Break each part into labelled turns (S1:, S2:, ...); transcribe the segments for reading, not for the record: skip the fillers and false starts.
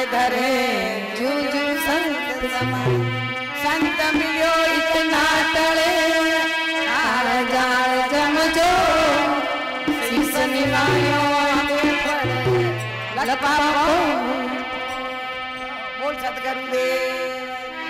S1: घरे जूजू संत समाए संत मिलियो इतना टले आल जाल जमजो शीस निवायो ललपापो बोल सतगुरुदेव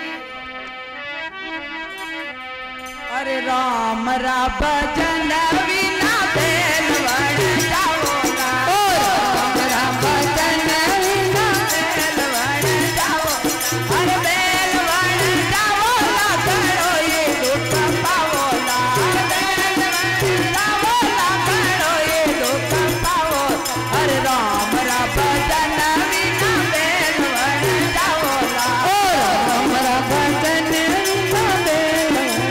S1: अरे राम रा भजन बिना बेल बन जाओ ना राम रा भजन बिना बेल बन जाओ अरे बेल बन जाओ ना करो ये दुख पाओ ना बेल बन जाओ ना करो ये दुख पाओ अरे राम रा भजन बिना बेल बन जाओ ना राम रा भजन बिना बेल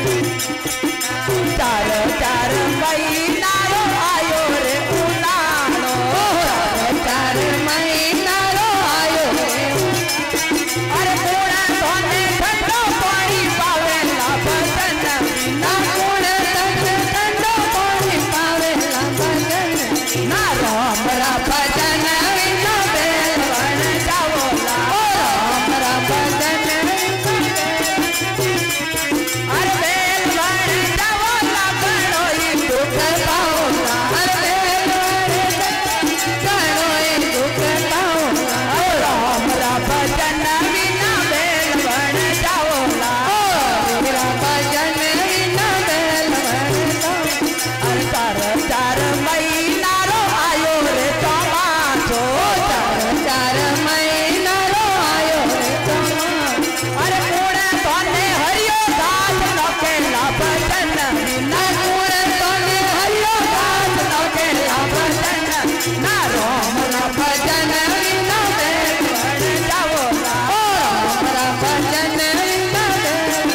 S1: चार चार महीना रो आयो रे उनानो चार महीना रो आयो रे अरे पूरा सोने ठंडो पानी पावे ला भजन बिना पूरा ठंडो पानी पावे ला भजन ना राम रा भजन बिना बेल बन जाओ ला राम रा भजन अरे बेल बन जाओ ला करो ये दुख पाओ ला अरे बेल बन करो ये दुख पाओ ला राम रा भजन बिना बेल बन जाओ ला मेरा भजन बिना बेल बन जाओ अरे चार चार महीना रो आयो रे चमाचो चार चार महीना रो आयो रे चमाचो अरे पूरे सोने हरियो दास नौके ला भजन बिना पूरे सोने हरियो दास नौके ला भजन ना राम रा भजन बिना बेल बन जाओ ला राम रा भजन बिना बेल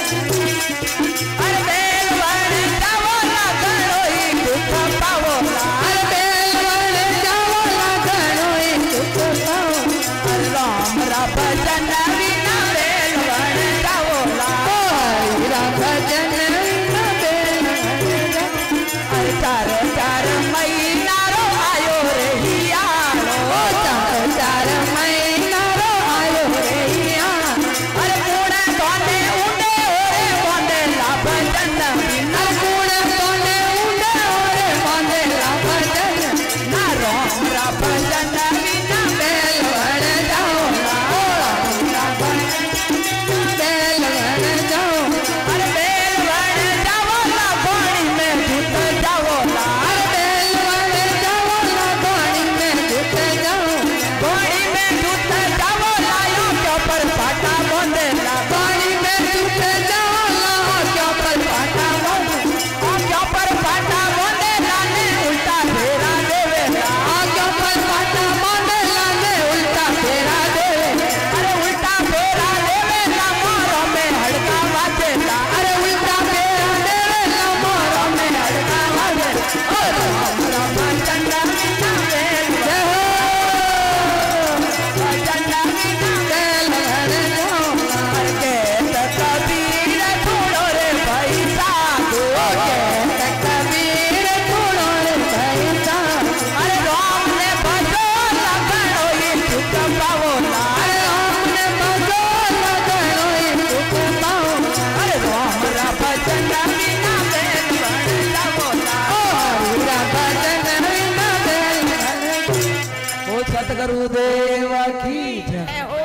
S1: अरे बेल बन जाओ ला करो ये दुख पाओ ला अरे बेल बन जाओ ला करो ये दुख पाओ अरे राम रा भजन बिना बेल बन जाओ ला रा भजन बिना बेल बन जाओ अरे चार चार महीना रो आयो रे हियारो चार चार महीना रो आयो रे हियारो अरे पूरे सोने उंडे ओरे बांधे ला भजन बिना पूरे सोने उंडे ओरे बांधे ला भजन ना राम रा भजन बिना बेल बन जाओ ला राम रा भजन बेल बन जाओ अरे बेल बन जाओ ला पानी में डूब जाओ ला अरे बेल बन जाओ ला पानी में डूब जाओ पानी में डूब जाओ ला यो क्यों पर पाटा बांधे ला पानी में डूब जाओ ला क्यों पर पाटा बांधे क्यों पर पाटा बांधे ला ने उल्टा फेरा देवे ला क्यों पर पाटा बांधे ला ने उल्टा फेरा देवे अरे उल्टा फेरा देवे ला मोरो में हड़का बाजे ला अरे उल्टा फेरा देवे ला मोरो में हड़का बाजे ओ राम रा भजन बिना बेल भजन बिना बेल बन जाओ अरे कहत कबीर छोड़ो रे भाई साधु कहत कबीर छोड़ो रे भाई साधु अरे राम ने भजो लगनो ये दुख पाओ ला अरे राम ने भजो लगनो ये दुख पाओ अरे राम रा भजन बिना बेल बन जाओ ला रा भजन बिना बेल बन ओ सतगुरुदेव की जय।